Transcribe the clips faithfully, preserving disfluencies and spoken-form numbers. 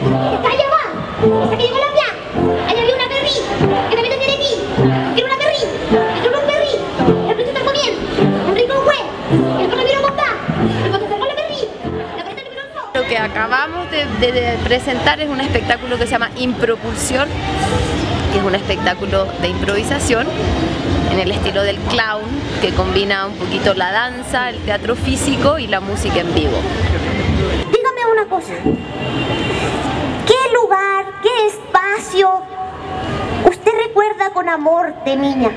Está allá va. Hasta que llegó la playa. Allá había una perri. Que también tenía aquí. Quiero una perri. Quiero un perri. El precio está comiendo. Un rico juez. El que lo vieron comprar. El que se acercó a la perri. La perri le vieron no. Lo que acabamos de, de, de presentar es un espectáculo que se llama Impropulsión, que es un espectáculo de improvisación en el estilo del clown, que combina un poquito la danza, el teatro físico y la música en vivo. Dígame una cosa. ¿Qué lugar, qué espacio usted recuerda con amor de niña?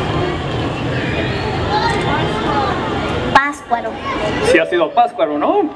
Páscuaro. Sí ha sido Páscuaro, ¿no?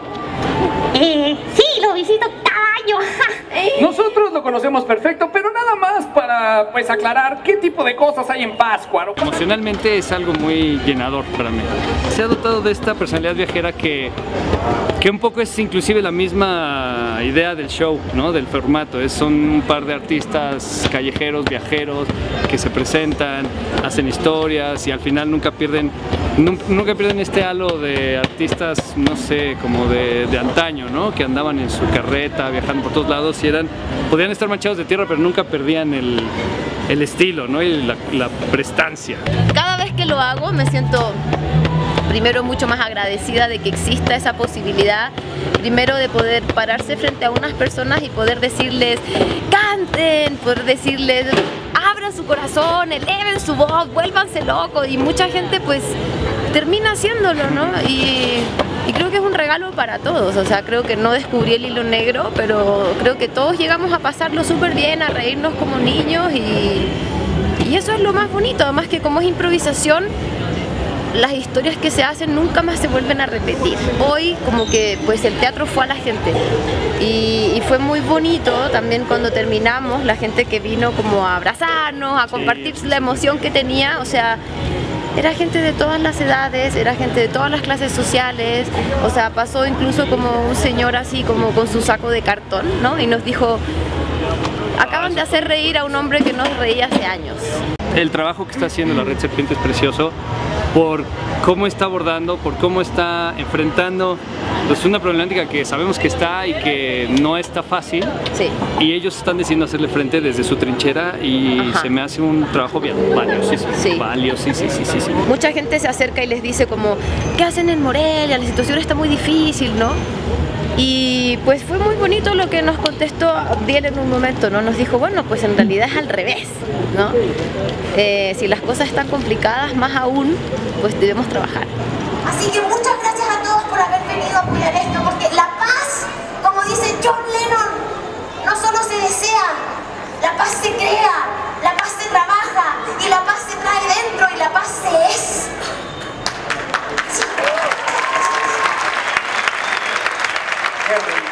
Eh, sí, lo visito cada año. Nosotros lo conocemos perfecto, pero nada más para pues aclarar qué tipo de cosas hay en Páscuaro. Emocionalmente es algo muy llenador para mí. Se ha dotado de esta personalidad viajera que, que un poco es inclusive la misma idea del show, ¿no? Del formato. Es, son un par de artistas callejeros, viajeros, que se presentan, hacen historias y al final nunca pierden, nunca pierden este halo de artistas, no sé, como de, de antaño, ¿no? Que andaban en su carreta, viajando por todos lados y eran, podían estar manchados de tierra, pero nunca perdían el, el estilo, ¿no? Y la, la prestancia. Cada vez que lo hago me siento primero mucho más agradecida de que exista esa posibilidad, primero de poder pararse frente a unas personas y poder decirles canten, poder decirles abran su corazón, eleven su voz, vuélvanse locos, y mucha gente pues termina haciéndolo, ¿no? Y, y creo que es un regalo para todos, o sea, creo que no descubrí el hilo negro, pero creo que todos llegamos a pasarlo súper bien, a reírnos como niños y, y eso es lo más bonito, además que como es improvisación, las historias que se hacen nunca más se vuelven a repetir. Hoy como que pues el teatro fue a la gente y, y fue muy bonito también cuando terminamos, la gente que vino como a abrazarnos, a compartir la emoción que tenía, o sea, era gente de todas las edades, era gente de todas las clases sociales, o sea, pasó incluso como un señor así como con su saco de cartón, ¿no? Y nos dijo, acaban de hacer reír a un hombre que nos reía hace años. El trabajo que está haciendo la Red Serpiente es precioso por cómo está abordando, por cómo está enfrentando pues, una problemática que sabemos que está y que no está fácil. Sí. Y ellos están decidiendo hacerle frente desde su trinchera y Ajá. se me hace un trabajo bien valiosísimo. Sí. Valiosísimo. Mucha gente se acerca y les dice como, ¿qué hacen en Morelia? La situación está muy difícil, ¿no? Y pues fue muy bonito lo que nos contestó Abdiel en un momento, ¿no? Nos dijo, bueno, pues en realidad es al revés, ¿no? Eh, si las cosas están complicadas, más aún, pues debemos trabajar. Así que muchas gracias a todos por haber venido a apoyar esto, porque la paz, como dice John Lennon, no solo se desea, la paz se crea, la paz se trabaja y la paz se trae dentro y la paz se es. Sí.